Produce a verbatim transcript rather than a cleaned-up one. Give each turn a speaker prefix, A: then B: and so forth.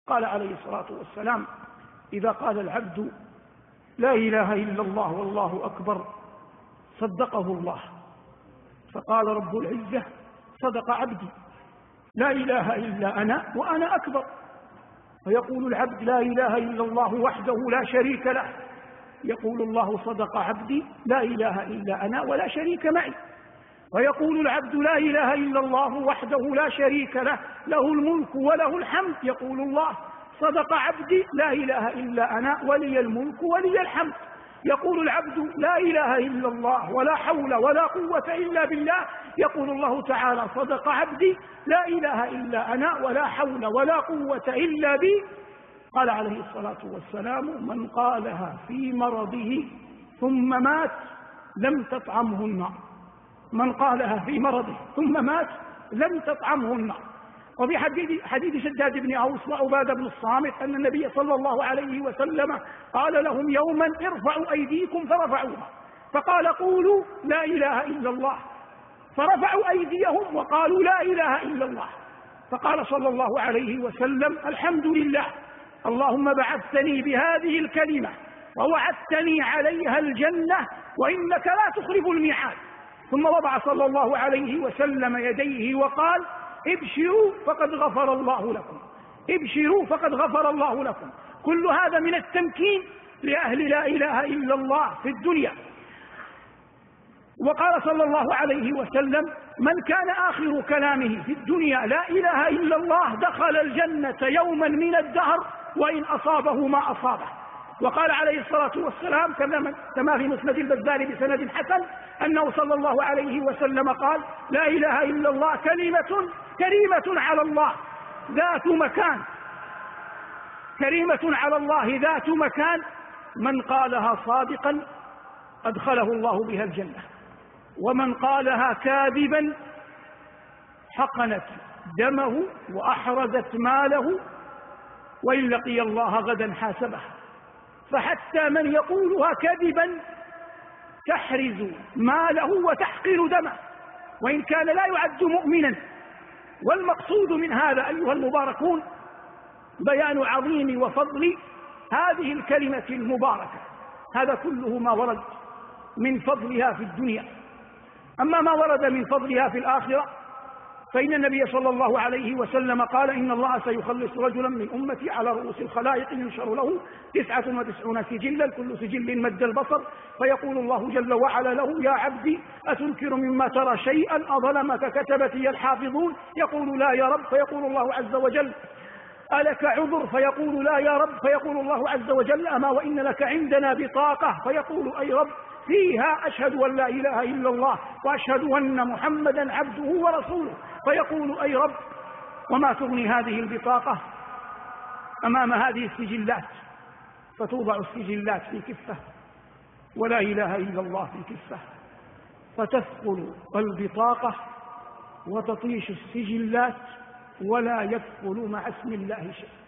A: قال عليه الصلاة والسلام: إذا قال العبد لا إله إلا الله والله أكبر صدقه الله. فقال رب العزة: صدق عبدي، لا إله إلا أنا وأنا أكبر. فيقول العبد: لا إله إلا الله وحده لا شريك له. يقول الله: صدق عبدي، لا إله إلا أنا ولا شريك معي. ويقول العبد: لا إله إلا الله وحده لا شريك له، له الملك وله الحمد. يقول الله: صدق عبدي، لا إله إلا أنا ولي الملك ولي الحمد. يقول العبد: لا إله إلا الله ولا حول ولا قوة إلا بالله. يقول الله تعالى: صدق عبدي، لا إله إلا أنا ولا حول ولا قوة إلا بي. قال عليه الصلاة والسلام: من قالها في مرضه ثم مات لم تطعمه النار. من قالها في مرضه ثم مات لم تطعمه النار. وفي حديث, حديث شداد بن أوس وعبادة بن الصامت أن النبي صلى الله عليه وسلم قال لهم يوما: ارفعوا أيديكم، فرفعوها، فقال: قولوا لا إله إلا الله. فرفعوا أيديهم وقالوا لا إله إلا الله. فقال صلى الله عليه وسلم: الحمد لله، اللهم بعثتني بهذه الكلمة ووعدتني عليها الجنة وإنك لا تخلف الميعاد. ثم وضع صلى الله عليه وسلم يديه وقال: ابشروا فقد غفر الله لكم، ابشروا فقد غفر الله لكم. كل هذا من التمكين لأهل لا إله إلا الله في الدنيا. وقال صلى الله عليه وسلم: من كان آخر كلامه في الدنيا لا إله إلا الله دخل الجنة يوما من الدهر وإن أصابه ما أصابه. وقال عليه الصلاة والسلام كما في مسند البزار بسند حسن أنه صلى الله عليه وسلم قال: لا إله إلا الله كلمة كريمة على الله ذات مكان، كريمة على الله ذات مكان، من قالها صادقا أدخله الله بها الجنة، ومن قالها كاذبا حقنت دمه وأحرزت ماله وإن لقي الله غدا حاسبه. فحتى من يقولها كذبا تحرز ماله وتحقر دمه وإن كان لا يعد مؤمنا. والمقصود من هذا أيها المباركون بيان عظيم وفضل هذه الكلمة المباركة. هذا كله ما ورد من فضلها في الدنيا. أما ما ورد من فضلها في الآخرة فإن النبي صلى الله عليه وسلم قال: إن الله سيخلص رجلا من أمتي على رؤوس الخلائق ينشر له تسعة وتسعون سجلا كل سجل مد البصر، فيقول الله جل وعلا له: يا عبدي أتنكر مما ترى شيئا أظلمك كتبتي الحافظون؟ يقول: لا يا رب. فيقول الله عز وجل: ألك عذر؟ فيقول: لا يا رب. فيقول الله عز وجل: أما وإن لك عندنا بطاقة؟ فيقول: أي رب، فيها أشهد أن لا إله إلا الله وأشهد أن محمدا عبده ورسوله. فيقول: أي رب، وما تغني هذه البطاقة أمام هذه السجلات؟ فتوضع السجلات في كفة ولا إله إلا الله في كفة، فتثقل البطاقة وتطيش السجلات ولا يثقل مع اسم الله شيء.